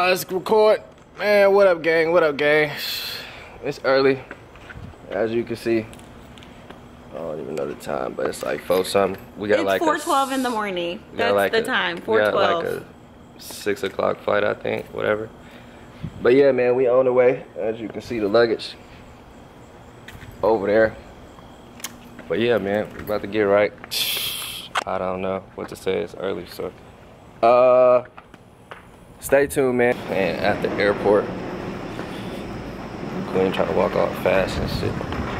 Let's record. Man, what up, gang? What up, gang? It's early, as you can see. I don't even know the time, but it's like 4 something. We got like 4:12 in the morning. That's like the time. 4:12. We got like a 6 o'clock flight, I think. Whatever. But yeah, man, we on the way. As you can see, the luggage over there. But yeah, man, we about to get right. I don't know what to say. It's early, so stay tuned, man. And at the airport, Queen trying to walk off fast and shit.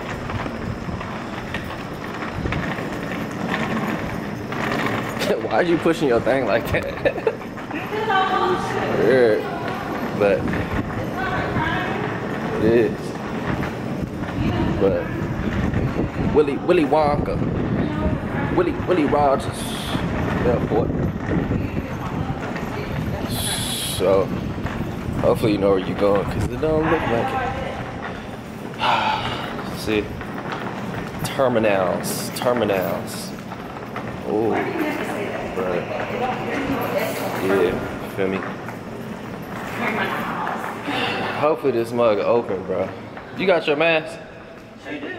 Why are you pushing your thing like that? Weird, but it is. But Willy Wonka, Willie Rogers Airport. So hopefully you know where you're going, cause it don't look like it. See, terminals. Oh, but yeah, feel me? Hopefully this mug open, bro. You got your mask? Sure do.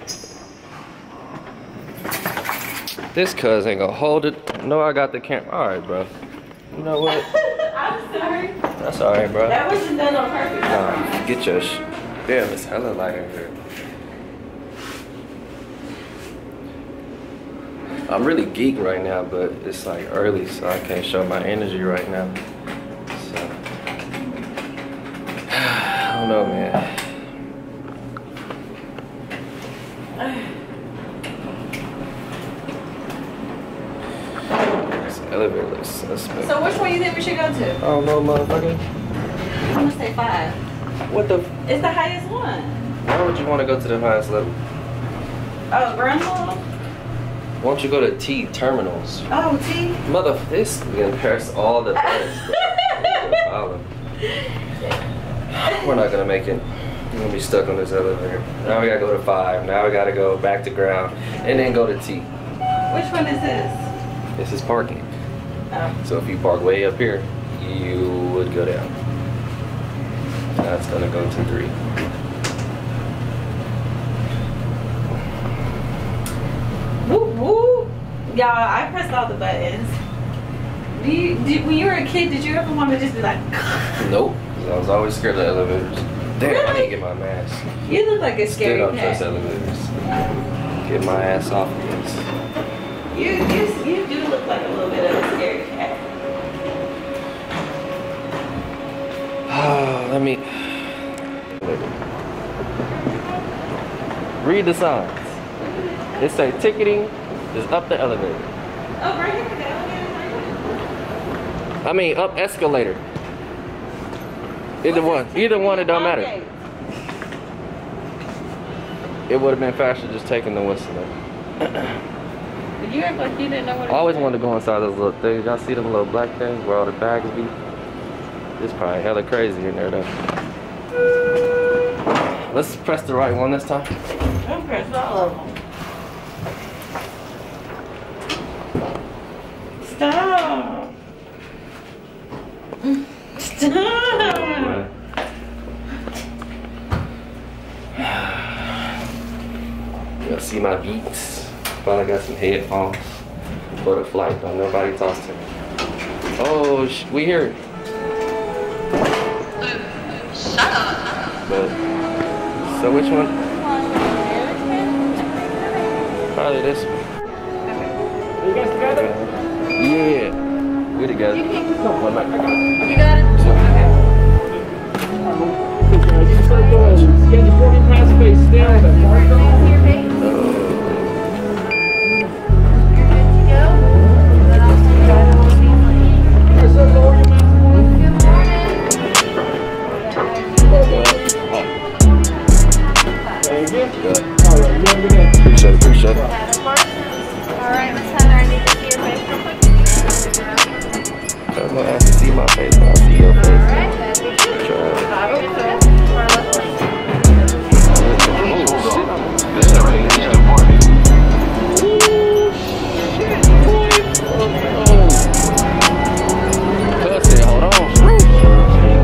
This cuz ain't gonna hold it. No, I got the camera. All right, bro. You know what? I'm sorry. That's all right, bro. That wasn't done on purpose. Nah, get your damn, it's hella light in here. I'm really geek right now, but it's like early, so I can't show my energy right now. So, I don't know, man. This elevator looks suspect. So which one you think we should go to? I don't know, motherfucker. I'm gonna say 5. What the? It's the highest one. Why would you want to go to the highest level? Oh, ground level? Why don't you go to T terminals? Oh, T. Mother, this can press all the buttons, bro. We're not gonna make it. We're gonna be stuck on this elevator. Now we gotta go to 5. Now we gotta go back to ground, and then go to T. Which one is this? This is parking. Oh. So if you park way up here, you would go down. That's gonna go to 3. Whoop, whoop. Y'all, I pressed all the buttons. When you were a kid, did you ever want to just be like... Nope. I was always scared of elevators. Damn, Really? I need to get my mask. You look like a scary Still don't cat. trust elevators. Get my ass off of this. You do look like a little bit of a scary cat. Let me read the signs. It say ticketing is up the elevator. Oh, right here, the elevator right here. I mean up escalator. Either one, it don't matter. Okay. It would have been faster just taking the whistle. You act like you didn't know what I always wanted to go inside those little things. Y'all see them little black things where all the bags be? It's probably hella crazy in there though. Let's press the right one this time. Don't press all of them. Stop. Stop. You'll see my beats. Probably got some headphones for the flight. Don't nobody talk to me. Oh, we here. Shut up. But so which one? Probably this one. Are you guys together? Yeah, we together. You got it? You start going. Get your boarding pass face down. Appreciate it. Alright, Miss Heather, I need to see your face real quick. I'm gonna have to see my face, but I'll see your face. Alright, Hold on.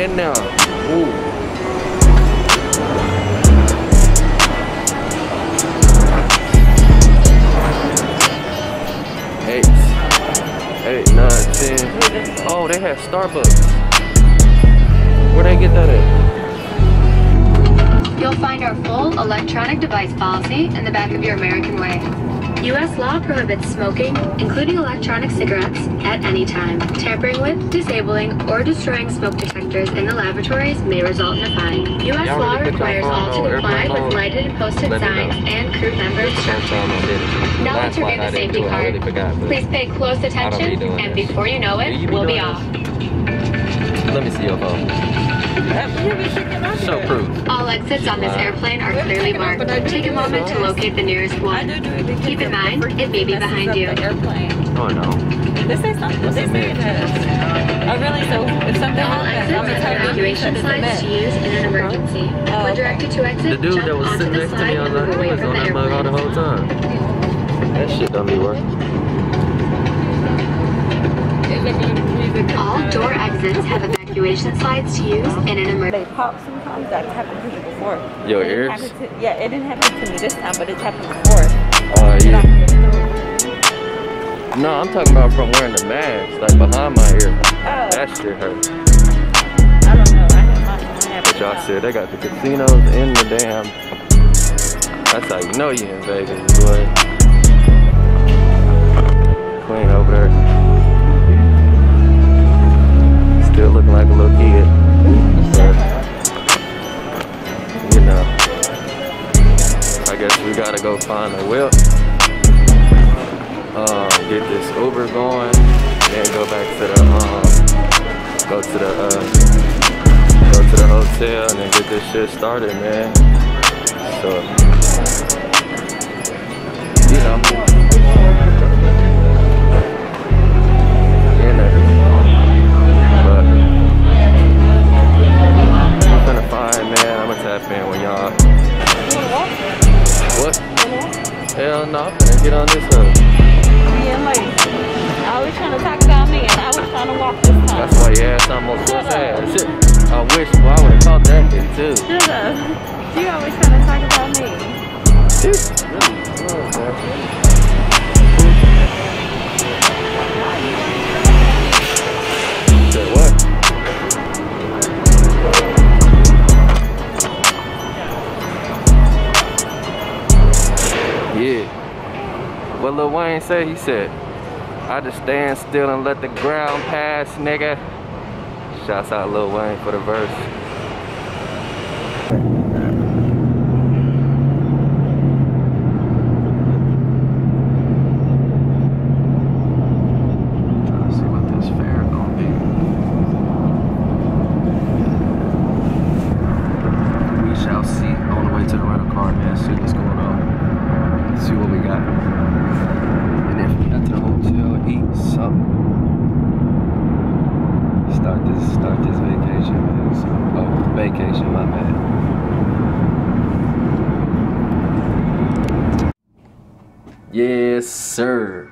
in now. Ooh. Eight, 9, 10. Oh, they had Starbucks. Where they get that at? You'll find our full electronic device policy in the back of your American Way. U.S. law prohibits smoking, including electronic cigarettes, at any time. Tampering with, disabling, or destroying smoke detectors in the laboratories may result in a fine. U.S. law requires all to comply with lighted and posted signs and crew member instructions. Now let's review the safety card. Please pay close attention, and before you know it, we'll be off. Let me see your phone. Show proof. All exits on this airplane are clearly marked. Take a moment to locate the nearest one. Keep in mind, it may be behind you. Oh no. They say something. They say that. Oh really? So if something All exits have evacuation slides to use in an emergency. When directed to exit, The dude jump that was onto sitting the next to slide me, I was and like, move he away was from on the that mug all the airplane. whole time. That shit don't be working. All door exits have evacuation slides to use in an emergency. They pop sometimes. That's happened to me before. Your It didn't ears? happen to- yeah, it didn't happen to me this time, but it's happened before. Oh yeah. No, I'm talking about from wearing the mask, like behind my ear. Oh. That shit hurt. I don't know. I had mine. But y'all said they got the casinos in the damn. That's how you know you in Vegas, boy. Queen over there. Still looking like a little kid. But, you know. I guess we gotta go find a whip. Get this Uber going. Then go back to the go to the hotel and then get this shit started, man. So, you know, but I'm gonna find, man. I'm gonna tap in when y'all. What? Hell no, I'm gonna get on this hook. Being late. I was trying to talk about me, and I was trying to walk this time. That's why your ass almost was ass. I wish, well, I would have caught that thing too. Shut up. You always trying to talk about me. Said what? Yeah. What Lil Wayne said? He said, I just stand still and let the ground pass, nigga. Shouts out Lil Wayne for the verse. Trying to see what this fare gonna be. We shall see on the way to the rental car, man. See what's going on. See what we got. And if we got to the hotel, eat something. Start this vacation, man. So, oh, vacation, my bad. Yes, sir.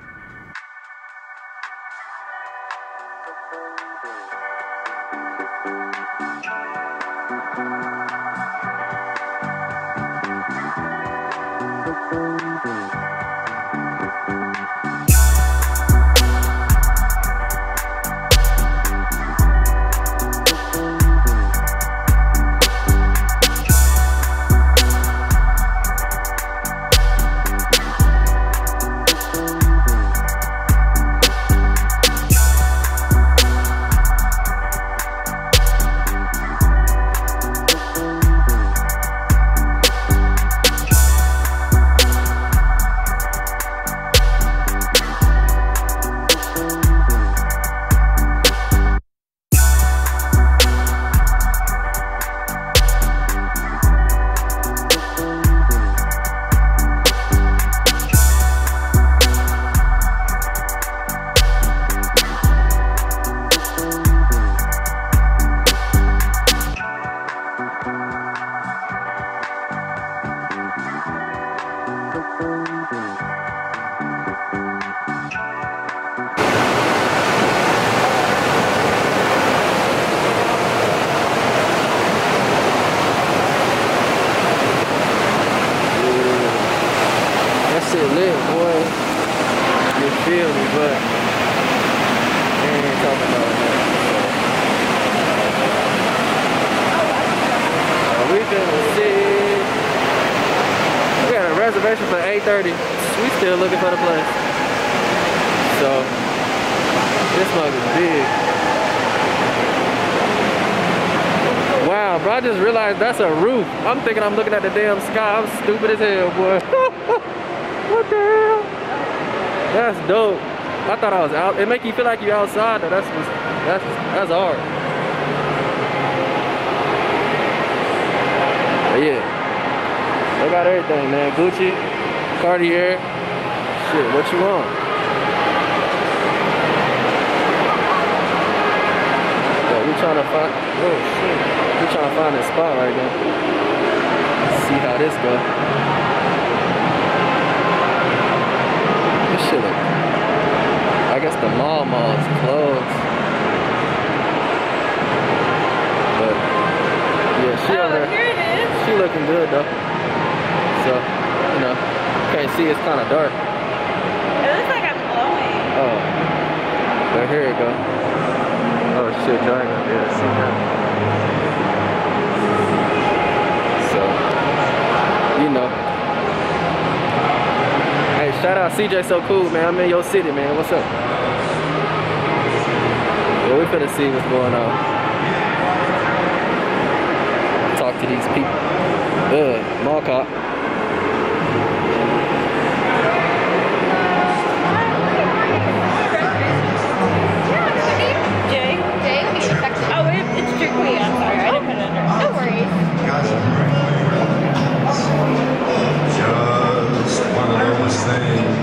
reservation for 8:30. We still looking for the place. So this mug is big. Wow, bro, I just realized that's a roof. I'm thinking I'm looking at the damn sky. I'm stupid as hell, boy. What the hell? That's dope. I thought I was out. It make you feel like you outside though. That's hard. But yeah. They got everything, man. Gucci, Cartier. Shit, what you want? Yeah, we trying to find, oh shit. We trying to find this spot right now. See how this goes. This shit look, I guess the mall is closed. But yeah, she over there. Here it is. She looking good though. So, you know, can't see, it's kind of dark. It looks like I'm glowing. Oh, but here it go. Oh shit, darn it. Yeah, see that. So, you know. Hey, shout out CJ So Cool, man. I'm in your city, man. What's up? Yeah, we finna see what's going on. Talk to these people. Mall cop. Jay? Jay, let me get a section. Oh, it's strictly. I'm sorry. I didn't put it under. No worries. Just one of those things.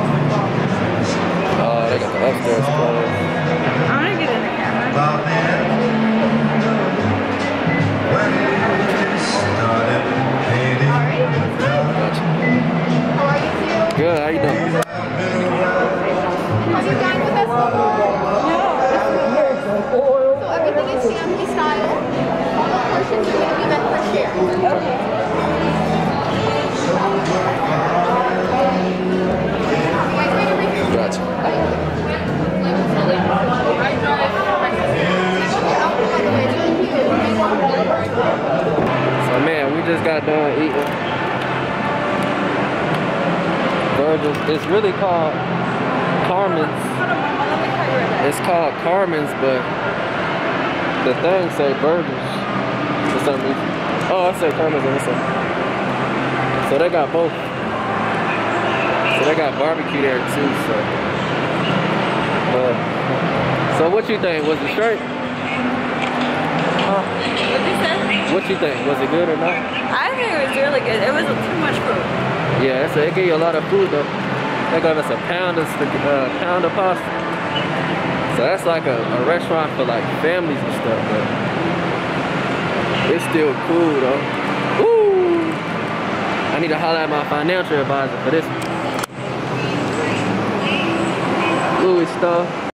Oh, they got the upstairs closed. I'm gonna get in the camera. About then, when it started painting. Gotcha. How are you two? Good, how you doing? Have you dined with us before? So everything is family style. All the portions are going to be meant for sharing. Okay. Gotcha. So man, we just got done eating. Virgil's. It's really called Carmen's. Hold on, Mama. Let me call you right back. It's called Carmen's, but the thing say Virgil's for some reason. Oh, I say Carmen's on this one. So they got both. So they got barbecue there too. So what you think? Was it straight? What'd you say? What you think? Was it good or not? I think it was really good. It was too much food. Yeah, they give you a lot of food though. They gave us a pound of pasta. So that's like a restaurant for like families and stuff, but it's still cool though. Woo! I need to holler at my financial advisor for this one. Louis stuff.